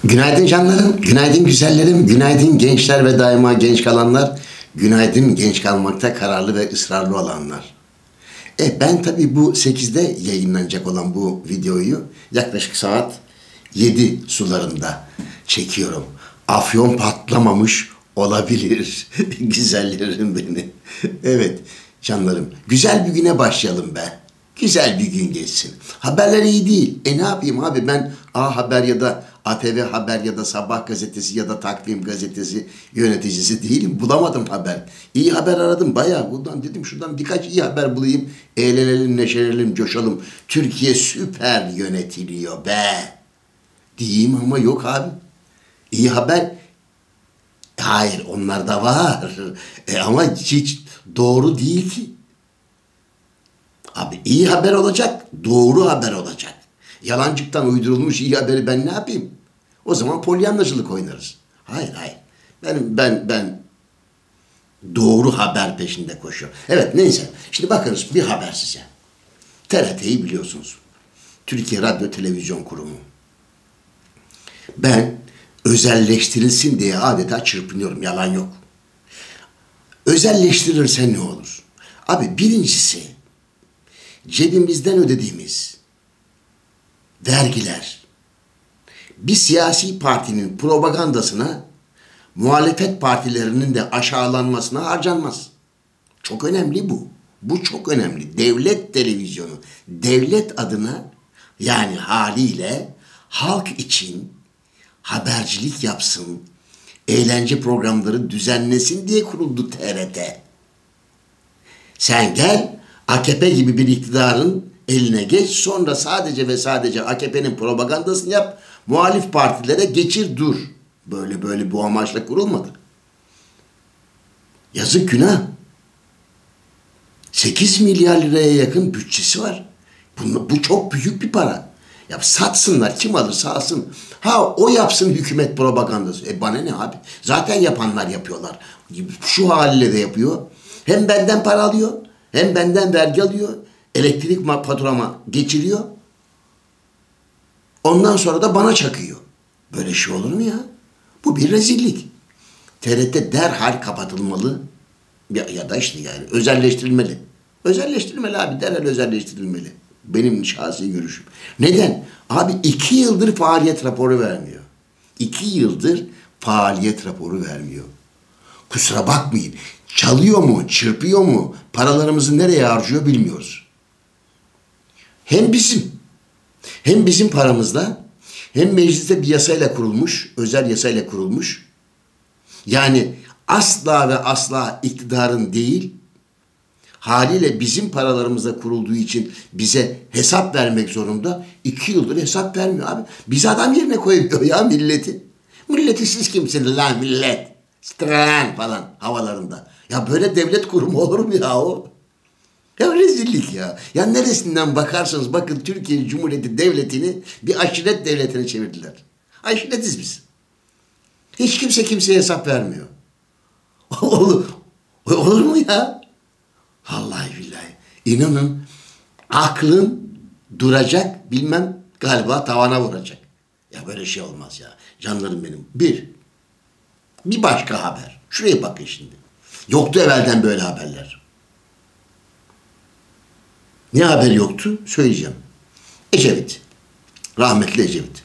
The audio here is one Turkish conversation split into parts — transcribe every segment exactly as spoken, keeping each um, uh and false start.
Günaydın canlarım, günaydın güzellerim, günaydın gençler ve daima genç kalanlar, günaydın genç kalmakta kararlı ve ısrarlı olanlar. E ben tabii bu sekizde yayınlanacak olan bu videoyu yaklaşık saat yedi sularında çekiyorum. Afyon patlamamış olabilir güzellerim beni. Evet canlarım, güzel bir güne başlayalım be. Güzel bir gün geçsin. Haberler iyi değil. E ne yapayım abi, ben A Haber ya da A T V Haber ya da Sabah gazetesi ya da Takvim gazetesi yöneticisi değilim. Bulamadım haber. İyi haber aradım bayağı. Buradan dedim şuradan birkaç iyi haber bulayım. Eğlenelim, neşelenelim, coşalım. Türkiye süper yönetiliyor be diyeyim ama yok abi. İyi haber. Hayır, onlar da var. E ama hiç doğru değil ki. Abi iyi haber olacak, doğru haber olacak. Yalancıktan uydurulmuş iyi haberi ben ne yapayım? O zaman polyanlacılık oynarız. Hayır hayır. Benim ben ben doğru haber peşinde koşuyorum. Evet neyse. Şimdi bakınız bir haber size. T R T'yi biliyorsunuz. Türkiye Radyo Televizyon Kurumu. Ben özelleştirilsin diye adeta çırpınıyorum. Yalan yok. Özelleştirirse ne olur? Abi birincisi, cebimizden ödediğimiz vergiler bir siyasi partinin propagandasına, muhalefet partilerinin de aşağılanmasına harcanmaz. Çok önemli bu. Bu çok önemli. Devlet televizyonu, devlet adına, yani haliyle halk için habercilik yapsın, eğlence programları düzenlesin diye kuruldu T R T. Sen gel A K P gibi bir iktidarın eline geç, sonra sadece ve sadece A K P'nin propagandasını yap, muhalif partilere geçir dur. Böyle böyle bu amaçla kurulmadı. Yazık, günah. sekiz milyar liraya yakın bütçesi var. Bu, bu çok büyük bir para. Ya satsınlar, kim alırsa alsın. Ha o yapsın hükümet propagandası. E bana ne abi? Zaten yapanlar yapıyorlar. Şu haliyle de yapıyor. Hem benden para alıyor, hem benden vergi alıyor. Elektrik faturama geçiriyor. Ondan sonra da bana çakıyor. Böyle şey olur mu ya? Bu bir rezillik. T R T derhal kapatılmalı. Ya, ya da işte yani özelleştirilmeli. Özelleştirilmeli abi, derhal özelleştirilmeli. Benim şahsi görüşüm. Neden? Abi iki yıldır faaliyet raporu vermiyor. İki yıldır faaliyet raporu vermiyor. Kusura bakmayın. Çalıyor mu, çırpıyor mu, paralarımızı nereye harcıyor bilmiyoruz. Hem bizim, hem bizim paramızla, hem mecliste bir yasayla kurulmuş, özel yasayla kurulmuş. Yani asla ve asla iktidarın değil, haliyle bizim paralarımızla kurulduğu için bize hesap vermek zorunda. İki yıldır hesap vermiyor abi. Biz adam yerine koyuyor ya milleti. Milleti siz kimsiniz lan millet? Stran falan havalarında. Ya böyle devlet kurumu olur mu ya o? Ya rezillik ya. Ya neresinden bakarsanız bakın Türkiye Cumhuriyeti Devleti'ni bir aşiret devletine çevirdiler. Aşiretiz biz. Hiç kimse kimseye hesap vermiyor. olur, olur mu ya? Vallahi billahi. İnanın aklın duracak, bilmem galiba tavana vuracak. Ya böyle şey olmaz ya. Canlarım benim. Bir, bir başka haber. Şuraya bakın şimdi. Yoktu evvelden böyle haberler. Ne haber yoktu? Söyleyeceğim. Ecevit. Rahmetli Ecevit.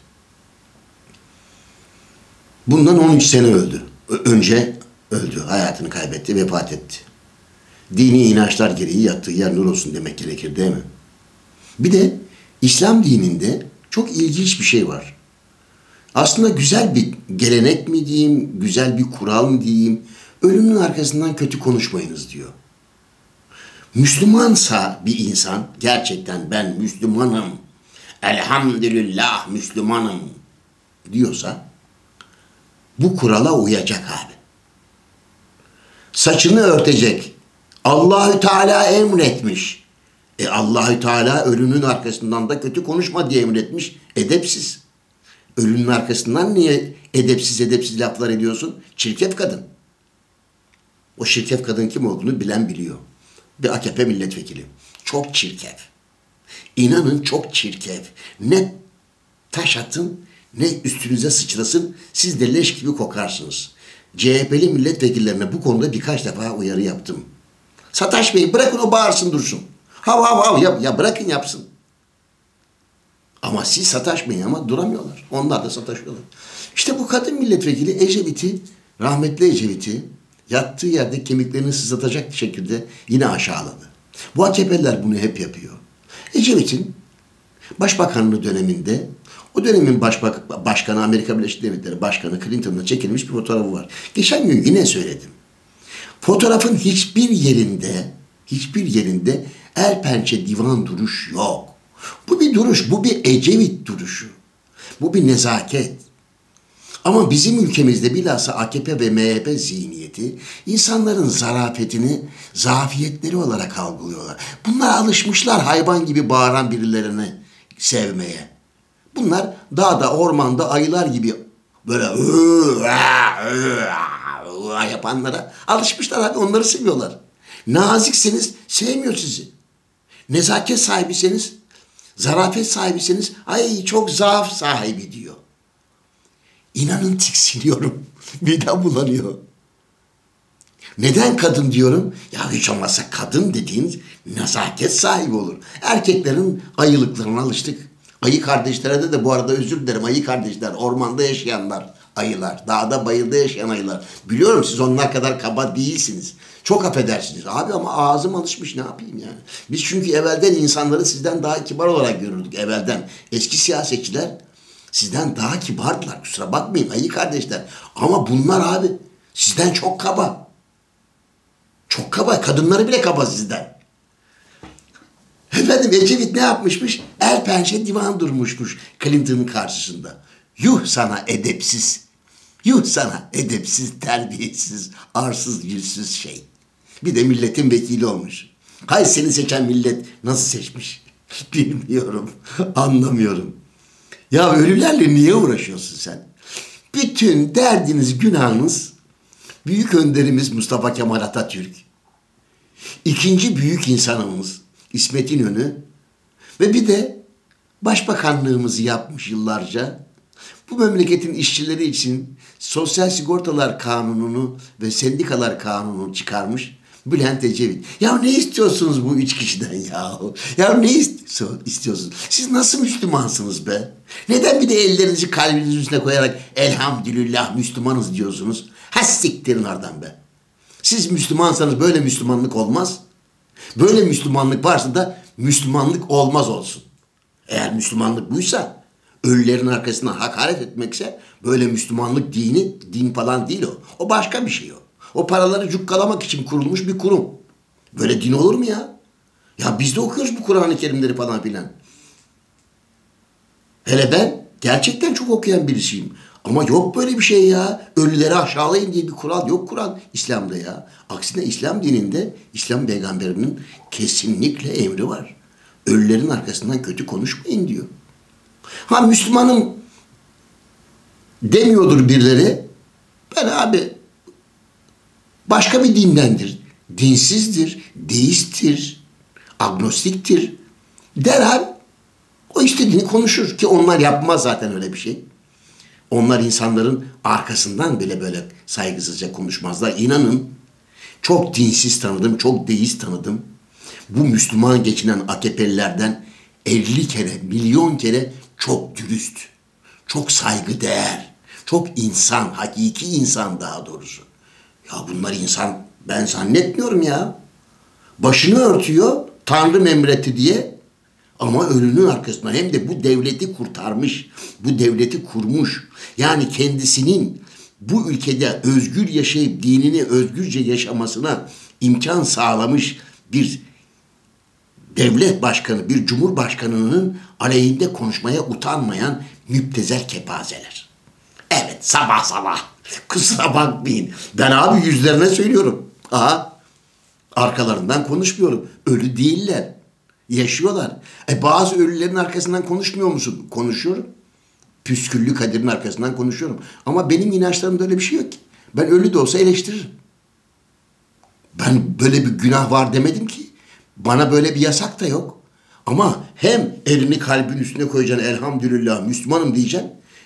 Bundan on üç sene öldü. Önce öldü. Hayatını kaybetti, vefat etti. Dini inançlar gereği yattığı yer nur olsun demek gerekir değil mi? Bir de İslam dininde çok ilginç bir şey var. Aslında güzel bir gelenek mi diyeyim, güzel bir kural mı diyeyim, ölümün arkasından kötü konuşmayınız diyor. Müslümansa bir insan, gerçekten ben Müslümanım, elhamdülillah Müslümanım diyorsa, bu kurala uyacak abi. Saçını örtecek. Allahü Teala emretmiş. E Allahü Teala ölünün arkasından da kötü konuşma diye emretmiş. Edepsiz. Ölünün arkasından niye edepsiz edepsiz laflar ediyorsun? Çirkef kadın. O çirkef kadın kim olduğunu bilen biliyor. Bir A K P milletvekili. Çok çirkef. İnanın çok çirkef. Ne taş atın ne üstünüze sıçrasın, siz de leş gibi kokarsınız. C H P'li milletvekillerine bu konuda birkaç defa uyarı yaptım. Sataşmayın, bırakın o bağırsın dursun. Hav hav hav ya, ya bırakın yapsın. Ama siz sataşmayın ama duramıyorlar. Onlar da sataşıyorlar. İşte bu kadın milletvekili Ecevit'i, rahmetli Ecevit'i yattığı yerde kemiklerini sızlatacak şekilde yine aşağıladı. Bu A K P'liler bunu hep yapıyor. Ecevit'in başbakanlığı döneminde o dönemin başbak başkanı Amerika Birleşik Devletleri Başkanı Clinton'la çekilmiş bir fotoğrafı var. Geçen gün yine söyledim. Fotoğrafın hiçbir yerinde hiçbir yerinde el pençe divan duruş yok. Bu bir duruş, bu bir Ecevit duruşu. Bu bir nezaket. Ama bizim ülkemizde bilhassa A K P ve M H P zihniyeti insanların zarafetini zafiyetleri olarak algılıyorlar. Bunlar alışmışlar hayvan gibi bağıran birilerini sevmeye. Bunlar dağda, ormanda ayılar gibi böyle yapanlara alışmışlar abi, onları seviyorlar. Nazikseniz sevmiyor sizi. Nezaket sahibiseniz, zarafet sahibiseniz ay çok zaaf sahibi diyor. İnanın tiksiniyorum. Midem bulanıyor. Neden kadın diyorum? Ya hiç olmazsa kadın dediğiniz nezaket sahibi olur. Erkeklerin ayılıklarına alıştık. Ayı kardeşlere de de bu arada özür dilerim. Ayı kardeşler, ormanda yaşayanlar, ayılar, dağda bayırda yaşayan ayılar. Biliyorum siz onlar kadar kaba değilsiniz. Çok affedersiniz. Abi ama ağzım alışmış, ne yapayım yani. Biz çünkü evvelden insanları sizden daha kibar olarak görürdük. Evvelden eski siyasetçiler sizden daha kibardılar. Kusura bakmayın ayı kardeşler. Ama bunlar abi sizden çok kaba. Çok kaba. Kadınları bile kaba sizden. Efendim Ecevit ne yapmışmış? El pençe divan durmuşmuş Clinton'ın karşısında. Yuh sana edepsiz. Yuh sana edepsiz, terbiyesiz, arsız, yüzsüz şey. Bir de milletin vekili olmuş. Hay seni seçen millet nasıl seçmiş? Bilmiyorum. Anlamıyorum. Ya ölülerle niye uğraşıyorsun sen? Bütün derdiniz, günahınız büyük önderimiz Mustafa Kemal Atatürk, ikinci büyük insanımız İsmet İnönü ve bir de başbakanlığımızı yapmış yıllarca bu memleketin işçileri için Sosyal Sigortalar Kanunu'nu ve Sendikalar Kanunu'nu çıkarmış Bülent Ecevit. Ya ne istiyorsunuz bu üç kişiden ya? Ya ne istiyorsunuz? Siz nasıl Müslümansınız be? Neden bir de ellerinizi kalbinizin üstüne koyarak elhamdülillah Müslümanız diyorsunuz? Ha siktirin oradan be. Siz Müslümansanız böyle Müslümanlık olmaz. Böyle Müslümanlık varsa da Müslümanlık olmaz olsun. Eğer Müslümanlık buysa, ölülerin arkasından hakaret etmekse böyle Müslümanlık dini, din falan değil o. O başka bir şey o. O paraları cukkalamak için kurulmuş bir kurum. Böyle din olur mu ya? Ya biz de okuyoruz bu Kur'an-ı Kerimleri falan filan. Hele ben gerçekten çok okuyan birisiyim. Ama yok böyle bir şey ya. Ölüleri aşağılayın diye bir kural yok Kur'an İslam'da ya. Aksine İslam dininde İslam peygamberinin kesinlikle emri var. Ölülerin arkasından kötü konuşmayın diyor. Ha Müslümanım demiyordur birileri. Ben abi başka bir dindendir. Dinsizdir, deisttir, agnostiktir. Derhal o istediğini konuşur ki onlar yapmaz zaten öyle bir şey. Onlar insanların arkasından bile böyle saygısızca konuşmazlar. İnanın çok dinsiz tanıdım, çok deist tanıdım. Bu Müslüman geçinen A K P'lilerden elli kere, milyon kere çok dürüst, çok saygıdeğer, çok insan, hakiki insan daha doğrusu. Ya bunlar insan ben zannetmiyorum ya. Başını örtüyor, Tanrı emretti diye. Ama ölünün arkasından hem de bu devleti kurtarmış, bu devleti kurmuş. Yani kendisinin bu ülkede özgür yaşayıp dinini özgürce yaşamasına imkan sağlamış bir devlet başkanı, bir cumhurbaşkanının aleyhinde konuşmaya utanmayan müptezel kepazeler. Evet sabah sabah kusura bakmayın. Ben abi yüzlerine söylüyorum. Aha, arkalarından konuşmuyorum. Ölü değiller. Yaşıyorlar. E bazı ölülerin arkasından konuşmuyor musun? Konuşuyorum. Püsküllü Kadir'in arkasından konuşuyorum. Ama benim inançlarımda öyle bir şey yok ki. Ben ölü de olsa eleştiririm. Ben böyle bir günah var demedim ki. Bana böyle bir yasak da yok. Ama hem elini kalbin üstüne koyacaksın elhamdülillah Müslümanım diyeceksin.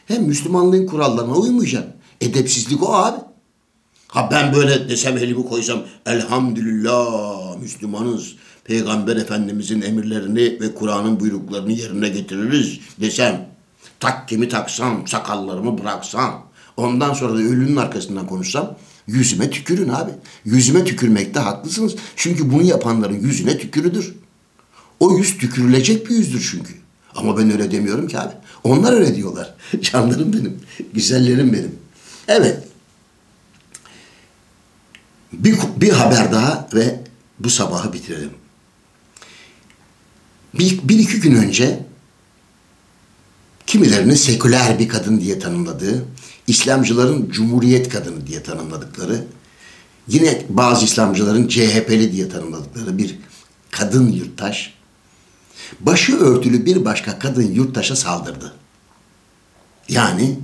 hem Müslümanlığın kurallarına uymayacaksın. Edepsizlik o abi. Ha ben böyle desem, elimi koysam, elhamdülillah Müslümanız, Peygamber Efendimizin emirlerini ve Kur'an'ın buyruklarını yerine getiririz desem, takkemi taksam, sakallarımı bıraksam, ondan sonra da ölünün arkasından konuşsam, yüzüme tükürün abi. Yüzüme tükürmekte haklısınız. Çünkü bunu yapanların yüzüne tükürüdür. O yüz tükürülecek bir yüzdür çünkü. Ama ben öyle demiyorum ki abi. Onlar öyle diyorlar. Canlarım benim, güzellerim benim. Evet. Bir, bir haber daha ve bu sabahı bitirelim. Bir, bir iki gün önce kimilerinin seküler bir kadın diye tanımladığı, İslamcıların cumhuriyet kadını diye tanımladıkları, yine bazı İslamcıların C H P'li diye tanımladıkları bir kadın yurttaş, başı örtülü bir başka kadın yurttaşa saldırdı. Yani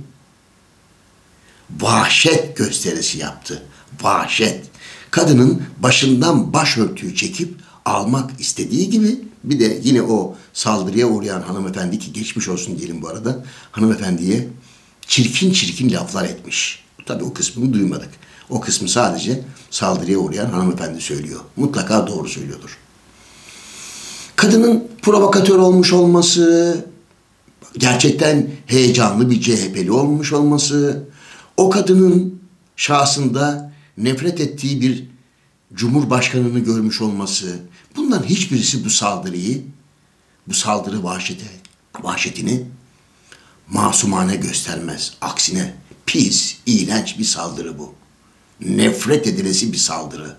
vahşet gösterisi yaptı. Vahşet. Kadının başından başörtüyü çekip almak istediği gibi, bir de yine o saldırıya uğrayan hanımefendi, ki geçmiş olsun diyelim bu arada, hanımefendiye çirkin çirkin laflar etmiş. Tabii o kısmını duymadık. O kısmı sadece saldırıya uğrayan hanımefendi söylüyor. Mutlaka doğru söylüyordur. Kadının provokatör olmuş olması, gerçekten heyecanlı bir C H P'li olmuş olması, o kadının şahsında nefret ettiği bir cumhurbaşkanını görmüş olması, bunların hiçbirisi bu saldırıyı, bu saldırı vahşeti, vahşetini masumane göstermez. Aksine pis, iğrenç bir saldırı bu. Nefret edilesi bir saldırı.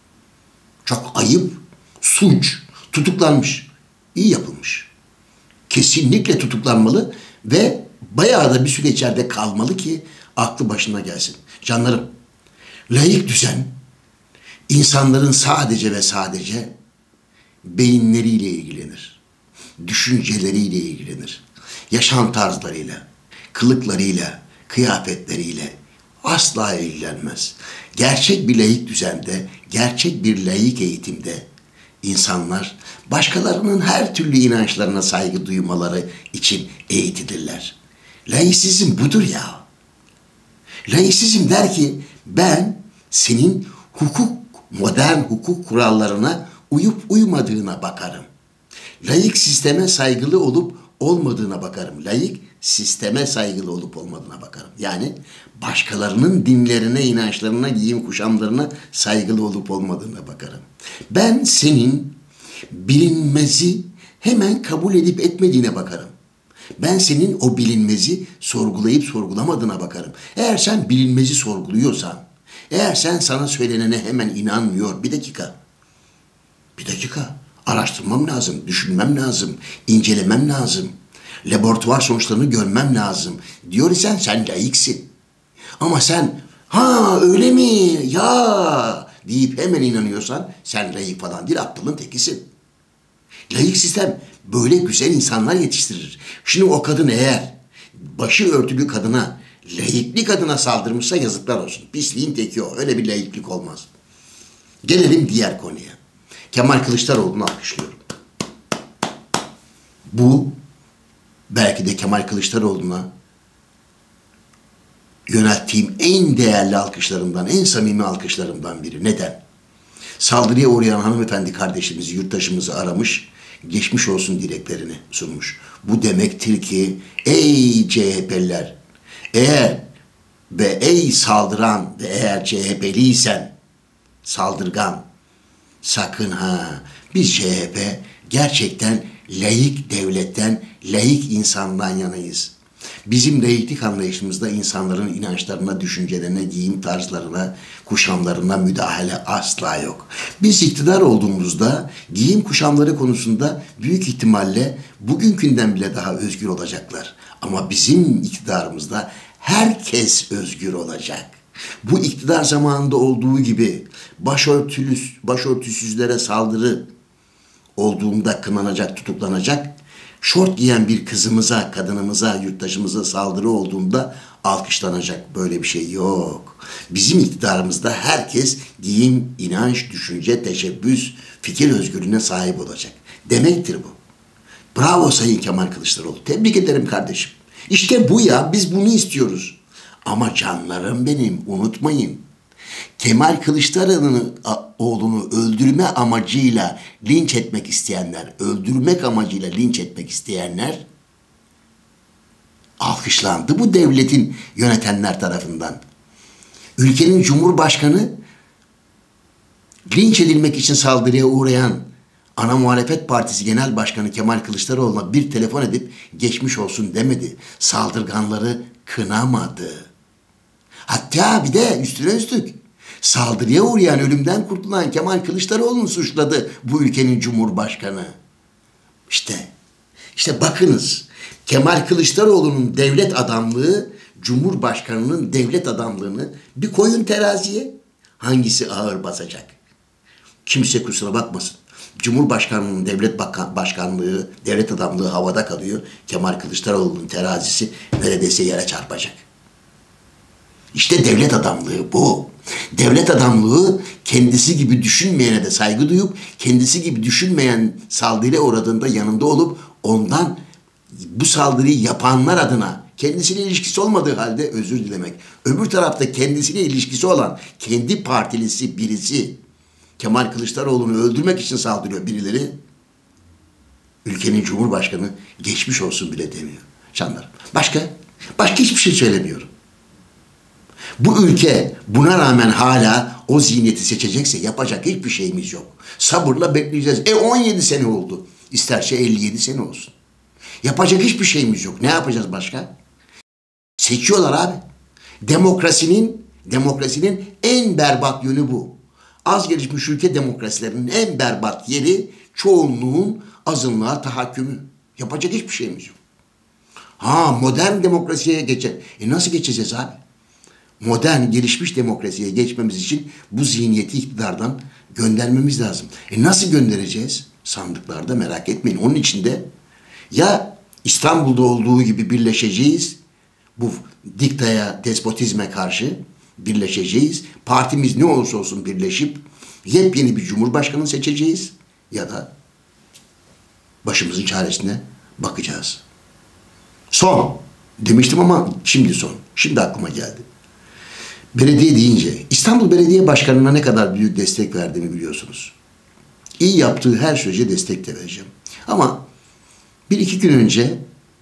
Çok ayıp, suç, tutuklanmış. İyi yapılmış. Kesinlikle tutuklanmalı ve bayağı da bir süre içeride kalmalı ki aklı başına gelsin. Canlarım, laik düzen insanların sadece ve sadece beyinleriyle ilgilenir. Düşünceleriyle ilgilenir. Yaşam tarzlarıyla, kılıklarıyla, kıyafetleriyle asla ilgilenmez. Gerçek bir laik düzende, gerçek bir laik eğitimde insanlar başkalarının her türlü inançlarına saygı duymaları için eğitilirler. Laisizm budur ya. Laisizm der ki ben senin hukuk, modern hukuk kurallarına uyup uymadığına bakarım. Laik sisteme saygılı olup olmadığına bakarım. Laik sisteme saygılı olup olmadığına bakarım. Yani başkalarının dinlerine, inançlarına, giyim kuşamlarına saygılı olup olmadığına bakarım. Ben senin bilinmezi hemen kabul edip etmediğine bakarım. Ben senin o bilinmezi sorgulayıp sorgulamadığına bakarım. Eğer sen bilinmezi sorguluyorsan, eğer sen sana söylenene hemen inanmıyor, bir dakika, bir dakika, araştırmam lazım, düşünmem lazım, incelemem lazım, laboratuvar sonuçlarını görmem lazım diyor isen sen laiksin. Ama sen ha öyle mi ya deyip hemen inanıyorsan sen laik falan değil, aptalın tekisin. Laik sistem böyle güzel insanlar yetiştirir. Şimdi o kadın eğer başı örtülü kadına, laiklik kadına saldırmışsa yazıklar olsun. Pisliğin teki o. Öyle bir laiklik olmaz. Gelelim diğer konuya. Kemal Kılıçdaroğlu'nu alkışlıyorum. Bu belki de Kemal Kılıçdaroğlu'na yönelttiğim en değerli alkışlarımdan, en samimi alkışlarımdan biri. Neden? Saldırıya uğrayan hanımefendi kardeşimizi, yurttaşımızı aramış, geçmiş olsun dileklerini sunmuş. Bu demektir ki ey C H P'liler, eğer ve ey saldıran ve eğer C H P'liysen saldırgan, sakın ha, biz C H P gerçekten laik devletten, laik insandan yanayız. Bizim laiklik anlayışımızda insanların inançlarına, düşüncelerine, giyim tarzlarına, kuşamlarına müdahale asla yok. Biz iktidar olduğumuzda giyim kuşamları konusunda büyük ihtimalle bugünkünden bile daha özgür olacaklar. Ama bizim iktidarımızda herkes özgür olacak. Bu iktidar zamanında olduğu gibi başörtülü, başörtüsüzlere saldırı olduğunda kınanacak, tutuklanacak. Şort giyen bir kızımıza, kadınımıza, yurttaşımıza saldırı olduğunda alkışlanacak. Böyle bir şey yok. Bizim iktidarımızda herkes giyim, inanç, düşünce, teşebbüs, fikir özgürlüğüne sahip olacak. Demektir bu. Bravo Sayın Kemal Kılıçdaroğlu. Tebrik ederim kardeşim. İşte bu ya, biz bunu istiyoruz. Ama canlarım benim, unutmayın. Kemal Kılıçdaroğlu'nu öldürme amacıyla linç etmek isteyenler, öldürmek amacıyla linç etmek isteyenler alkışlandı bu devletin yönetenler tarafından. Ülkenin Cumhurbaşkanı linç edilmek için saldırıya uğrayan ana muhalefet partisi genel başkanı Kemal Kılıçdaroğlu'na bir telefon edip geçmiş olsun demedi. Saldırganları kınamadı. Hatta bir de üstüne üstlük saldırıya uğrayan, ölümden kurtulan Kemal Kılıçdaroğlu'nu suçladı bu ülkenin Cumhurbaşkanı. İşte, işte bakınız, Kemal Kılıçdaroğlu'nun devlet adamlığı, Cumhurbaşkanı'nın devlet adamlığını bir koyun teraziye, hangisi ağır basacak? Kimse kusura bakmasın. Cumhurbaşkanlığının devlet başkanlığı, devlet adamlığı havada kalıyor. Kemal Kılıçdaroğlu'nun terazisi neredeyse yere çarpacak. İşte devlet adamlığı bu. Devlet adamlığı kendisi gibi düşünmeyene de saygı duyup, kendisi gibi düşünmeyen saldırıya uğradığında yanında olup ondan bu saldırıyı yapanlar adına kendisiyle ilişkisi olmadığı halde özür dilemek. Öbür tarafta kendisiyle ilişkisi olan kendi partilisi birisi Kemal Kılıçdaroğlu'nu öldürmek için saldırıyor birileri. Ülkenin Cumhurbaşkanı geçmiş olsun bile demiyor. Canlarım. Başka? Başka hiçbir şey söylemiyorum. Bu ülke buna rağmen hala o zihniyeti seçecekse yapacak hiçbir şeyimiz yok. Sabırla bekleyeceğiz. E on yedi sene oldu. İsterse elli yedi sene olsun. Yapacak hiçbir şeyimiz yok. Ne yapacağız başka? Seçiyorlar abi. Demokrasinin, demokrasinin en berbat yönü bu. Az gelişmiş ülke demokrasilerinin en berbat yeri çoğunluğun azınlığa tahakkümü. Yapacak hiçbir şeyimiz yok. Ha, modern demokrasiye geçer. E nasıl geçeceğiz abi? Modern, gelişmiş demokrasiye geçmemiz için bu zihniyeti iktidardan göndermemiz lazım. E nasıl göndereceğiz? Sandıklarda, merak etmeyin. Onun için de ya İstanbul'da olduğu gibi birleşeceğiz, bu diktaya, despotizme karşı birleşeceğiz. Partimiz ne olursa olsun birleşip yepyeni bir cumhurbaşkanı seçeceğiz ya da başımızın çaresine bakacağız. Son demiştim ama şimdi son. Şimdi aklıma geldi. Belediye deyince İstanbul Belediye Başkanı'na ne kadar büyük destek verdiğimi biliyorsunuz. İyi yaptığı her sürece destek de vereceğim. Ama bir iki gün önce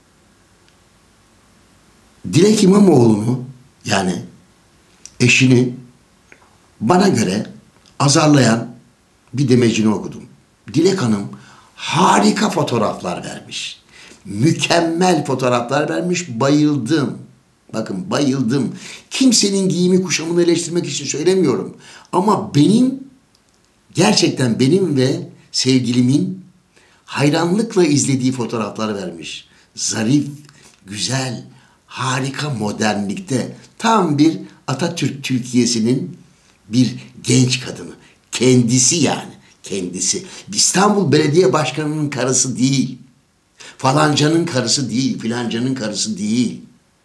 Dilek İmamoğlu'nu, yani eşini bana göre azarlayan bir demecini okudum. Dilek Hanım harika fotoğraflar vermiş. Mükemmel fotoğraflar vermiş. Bayıldım. Bakın bayıldım. Kimsenin giyimi kuşamını eleştirmek için söylemiyorum. Ama benim, gerçekten benim ve sevgilimin hayranlıkla izlediği fotoğraflar vermiş. Zarif, güzel, harika modernlikte. Tam bir Atatürk Türkiye'sinin bir genç kadını. Kendisi yani. Kendisi. İstanbul Belediye Başkanı'nın karısı değil. Falancanın karısı değil. Filancanın karısı değil.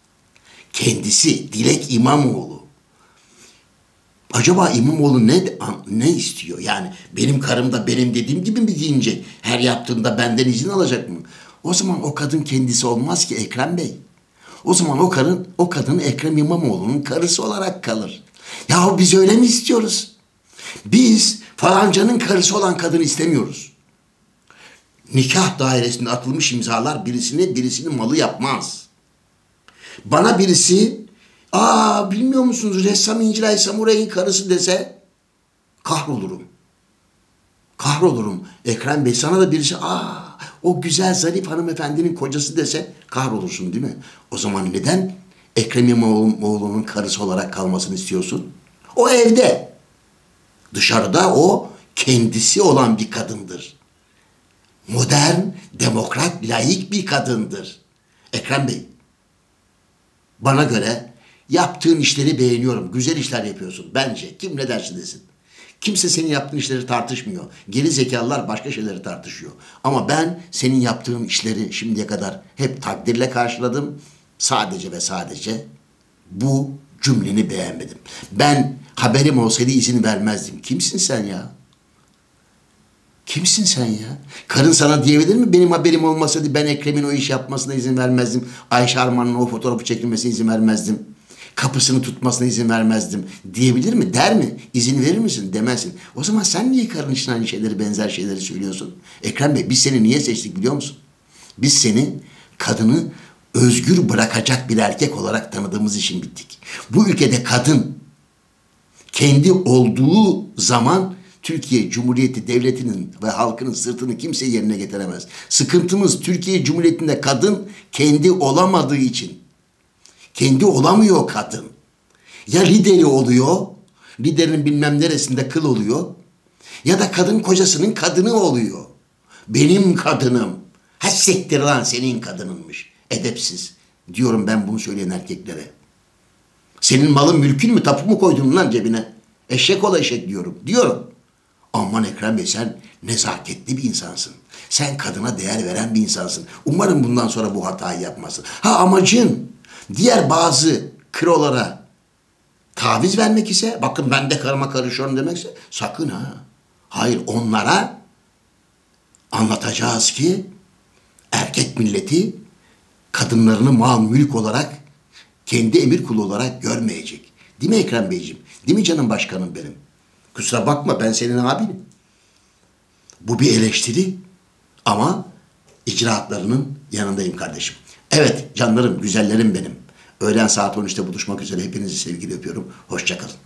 Kendisi Dilek İmamoğlu. Acaba İmamoğlu ne ne istiyor? Yani benim karım da benim dediğim gibi mi giyinecek? Her yaptığında benden izin alacak mı? O zaman o kadın kendisi olmaz ki Ekrem Bey. O zaman o kadın o kadın Ekrem İmamoğlu'nun karısı olarak kalır. Ya biz öyle mi istiyoruz? Biz falancanın karısı olan kadın istemiyoruz. Nikah dairesinde atılmış imzalar birisini birisinin malı yapmaz. Bana birisi, aa bilmiyor musunuz ressam İncilay Samuray'ın karısı dese kahrolurum. Kahrolurum. Ekrem Bey, sana da birisi, aa o güzel zarif hanımefendinin kocası dese kahrolursun değil mi? O zaman neden Ekrem İmamoğlu'nun karısı olarak kalmasını istiyorsun? O evde. Dışarıda o kendisi olan bir kadındır. Modern, demokrat, layık bir kadındır. Ekrem Bey, bana göre yaptığın işleri beğeniyorum. Güzel işler yapıyorsun bence. Kim ne derse desin. Kimse senin yaptığın işleri tartışmıyor. Geri zekalılar başka şeyleri tartışıyor. Ama ben senin yaptığın işleri şimdiye kadar hep takdirle karşıladım. Sadece ve sadece bu cümleni beğenmedim. Ben haberim olsaydı izin vermezdim. Kimsin sen ya? Kimsin sen ya? Karın sana diyebilir mi? Benim haberim olmasaydı ben Ekrem'in o iş yapmasına izin vermezdim. Ayşe Arman'ın o fotoğrafı çekilmesine izin vermezdim. Kapısını tutmasına izin vermezdim. Diyebilir mi? Der mi? İzin verir misin? Demezsin. O zaman sen niye karın için aynı şeyleri, benzer şeyleri söylüyorsun? Ekrem Bey, biz seni niye seçtik biliyor musun? Biz seni kadını özgür bırakacak bir erkek olarak tanıdığımız için bittik. Bu ülkede kadın kendi olduğu zaman Türkiye Cumhuriyeti Devleti'nin ve halkının sırtını kimse yerine getiremez. Sıkıntımız Türkiye Cumhuriyeti'nde kadın kendi olamadığı için. Kendi olamıyor kadın. Ya lideri oluyor, liderin bilmem neresinde kıl oluyor, ya da kadın kocasının kadını oluyor. Benim kadınım. Ha siktir lan, senin kadınınmış. Edepsiz. Diyorum ben bunu söyleyen erkeklere. Senin malın mülkün mü, tapu mu koydun lan cebine? Eşek ol eşek diyorum. Diyorum. Aman Ekrem Bey, sen nezaketli bir insansın. Sen kadına değer veren bir insansın. Umarım bundan sonra bu hatayı yapmazsın. Ha amacın diğer bazı krolara taviz vermek ise, bakın ben de karıma karışıyorum demekse, sakın ha. Hayır, onlara anlatacağız ki erkek milleti kadınlarını mal mülk olarak, kendi emir kulu olarak görmeyecek. Değil mi Ekrem Beyciğim? Değil mi canım başkanım benim? Kusura bakma, ben senin abinim. Bu bir eleştiri ama icraatlarının yanındayım kardeşim. Evet canlarım, güzellerim benim. Öğlen saat on üçte buluşmak üzere, hepinizi sevgiyle öpüyorum. Hoşça kalın.